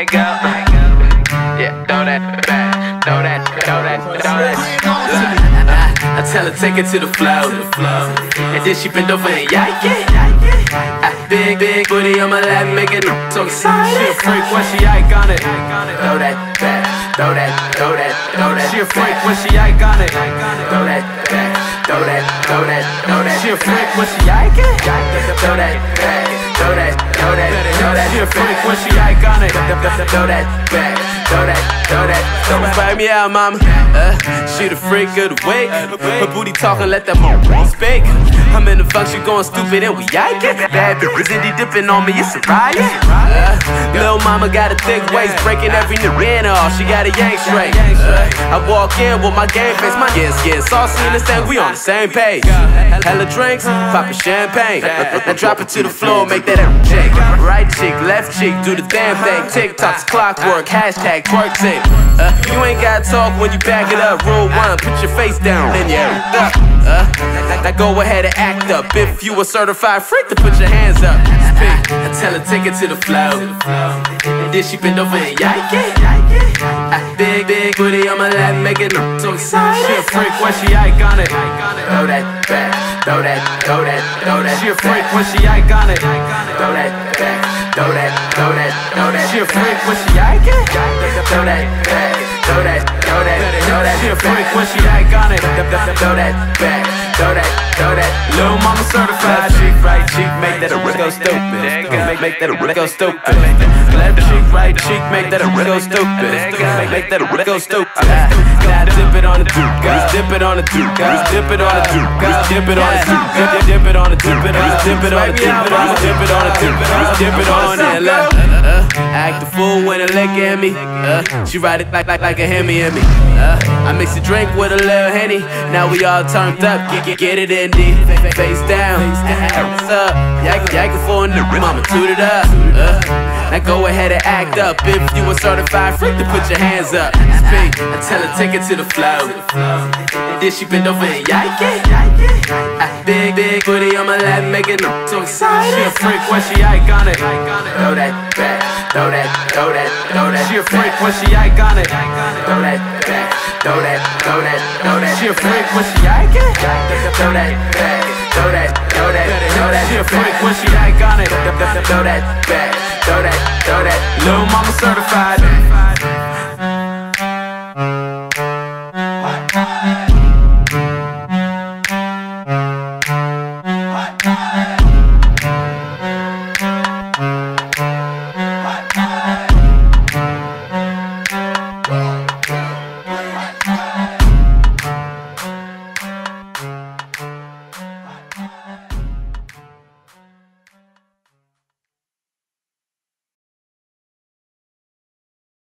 it go. Yeah, throw that back, throw that. I tell her take it to the floor, and then she bend over and yank it. Big booty on my lap, make it so excited. She a freak when she ike on it. Throw that back, throw that. She a freak when she ike on it. Throw that back, throw that. She a freak when she ike it. Throw that back, throw that. She a freak when she ike on it. Throw that back, throw that. Don't fight me out, mama. She the freak of the week. Her booty talking, let that mom speak. I'm in the function going stupid and we yiking. Bad bitches indie dipping on me, it's a riot. Lil' mama got a thick waist, breaking every nigga off. She got a yank straight. I walk in with my game face, my skin saucy in this thing, we on the same page. Hella drinks, poppin' champagne. Now drop it to the floor, make that shake. Right cheek, left cheek, do the damn thing. TikTok's clockwork, hashtag twerk tape. You ain't gotta talk when you back it up. Rule 1, put your face down, then you're up. Now go ahead and act up. If you a certified freak, to put your hands up. Speak, I tell her take it to the floor, and then she bend over and yank it. Big booty on my lap, make it so excited. She a freak when she ike on it. Throw that back, throw that. She a freak when she ike on it. Throw that back, throw that. She a freak when she ike it. Throw that back, throw that. She a freak when she ike on it. Throw that back, throw that. Lil' mama certified, cheek, right cheek, make that a go stupid. Make that a go stupid. Left cheek, right cheek, make that a go stupid. Make that a go stupid. Now dip it on the duke, dip it on the duke, dip it on the duke, dip it on the duke, dip it on the duke, dip it on the duke, dip it on the duke, dip it on it. Act a fool when a lick at me. She ride it like a Hemi in me. I mix the drink with a little Henny. Now we all turned up, get it in deep. Face down, hands up. Yakking for a nigga, mama toot it up. Now go ahead and act up. If you a certified freak, then put your hands up. Speak, I tell her take it to the floor, and then she bend over and yank it. Big booty on my lap, make it so excited. She a freak when she ike on it. Throw that back, throw that. She a freak when she ike on it. Throw that back, throw that. She a freak when she ike it. Throw that back, throw that. She a freak when she ike on it. Throw that back, throw that. Lil' mama certified.